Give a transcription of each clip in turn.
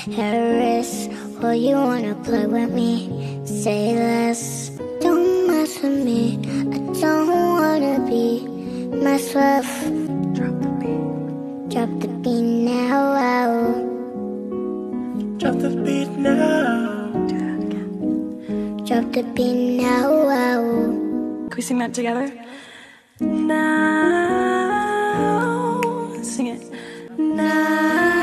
Harris, or you wanna play with me? Say less, don't mess with me. I don't wanna be messed with. Drop the beat. Drop the beat now. Drop the beat now. Do that again. Drop the beat now. Can we sing that together? Now. Sing it. Now.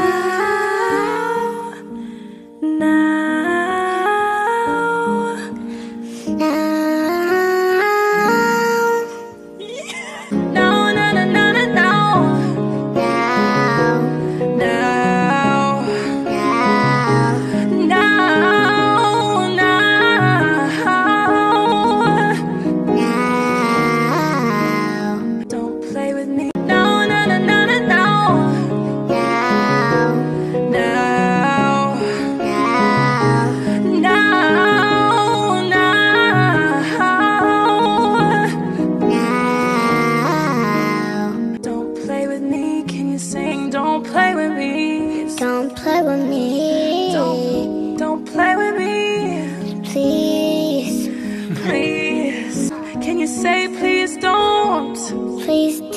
Don't play with me. Don't play with me. Don't play with me. Please. Please. Can you say please don't? Please